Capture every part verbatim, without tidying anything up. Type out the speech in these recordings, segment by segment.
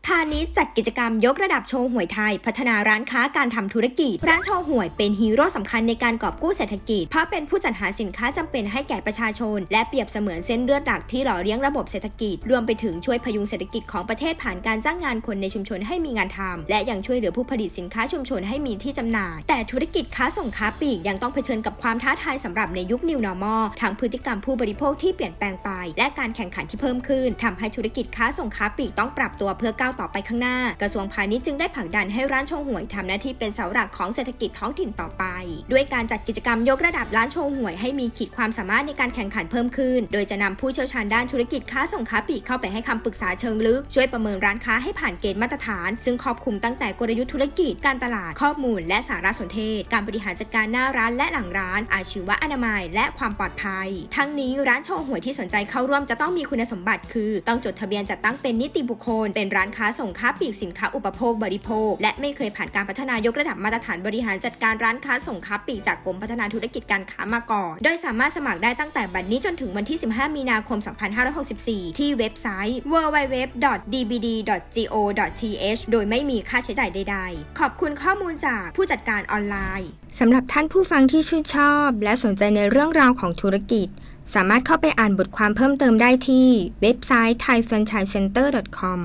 พาณิชย์จัดกิจกรรมยกระดับโชว์หวยไทยพัฒนาร้านค้าการทำธุรกิจร้านโชว์หวยเป็นฮีโร่สำคัญในการกอบกู้เศรษฐกิจเพราะเป็นผู้จัดหาสินค้าจำเป็นให้แก่ประชาชนและเปรียบเสมือนเส้นเลือดหลักที่หล่อเลี้ยงระบบเศรษฐกิจรวมไปถึงช่วยพยุงเศรษฐกิจของประเทศผ่านการจ้างงานคนในชุมชนให้มีงานทำและยังช่วยเหลือผู้ผลิตสินค้าชุมชนให้มีที่จำหน่ายแต่ธุรกิจค้าส่งค้าปลีกยังต้องเผชิญกับความท้าทายสำหรับในยุค New Normal ทั้งพฤติกรรมผู้บริโภคที่เปลี่ยนแปลงไปและการแข่งขันที่เพิ่มขึ้นทำให้ธุรกิจค้าส่งค้าปลีกต้องปรับตัวเพื่อก้าวต่อไปข้างหน้ากระทรวงพาณิชย์จึงได้ผลักดันให้ร้านโชว์หวยทำหน้าที่เป็นเสาหลักของเศรษฐกิจท้องถิ่นต่อไปด้วยการจัดกิจกรรมยกระดับร้านโชว์หวยให้มีขีดความสามารถในการแข่งขันเพิ่มขึ้นโดยจะนำผู้เชี่ยวชาญด้านธุรกิจค้าส่งค้าปลีกเข้าไปให้คำปรึกษาเชิงลึกช่วยประเมินร้านค้าให้ผ่านเกณฑ์มาตรฐานซึ่งครอบคลุมตั้งแต่กลยุทธ์ธุรกิจการตลาดข้อมูลและสารสนเทศการบริหารจัดการหน้าร้านและหลังร้านอาชีวะอนามัยและความปลอดภัยทั้งนี้ร้านโชว์หวยที่สนใจเข้าร่วมจะต้องมีคุณสมบัติคือต้องจดทะเบียนจัดตั้งเป็นนิติบุคคลเป็นร้านค้าส่งค้าปลีกสินค้าอุปโภคบริโภคและไม่เคยผ่านการพัฒนายกระดับมาตรฐานบริหารจัดการร้านค้าส่งค้าปลีกจากกรมพัฒนาธุรกิจการค้ามาก่อนโดยสามารถสมัครได้ตั้งแต่บัดนี้จนถึงวันที่สิบห้ามีนาคมสองพันห้าร้อยหกสิบสี่ที่เว็บไซต์ ดับเบิลยู ดับเบิลยู ดับเบิลยู ดอท ดี บี ดี ดอท โก ดอท ที เอช โดยไม่มีค่าใช้จ่ายใดๆขอบคุณข้อมูลจากผู้จัดการออนไลน์สำหรับท่านผู้ฟังที่ชื่นชอบและสนใจในเรื่องราวของธุรกิจสามารถเข้าไปอ่านบทความเพิ่มเติมได้ที่เว็บไซต์ ไทยแฟรนไชส์เซ็นเตอร์ ดอท คอม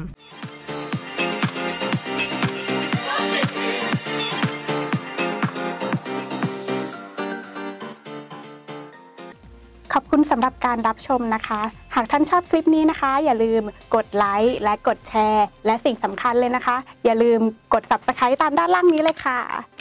ขอบคุณสำหรับการรับชมนะคะหากท่านชอบคลิปนี้นะคะอย่าลืมกดไลค์และกดแชร์และสิ่งสำคัญเลยนะคะอย่าลืมกด ซับสไครบ์ ตามด้านล่างนี้เลยค่ะ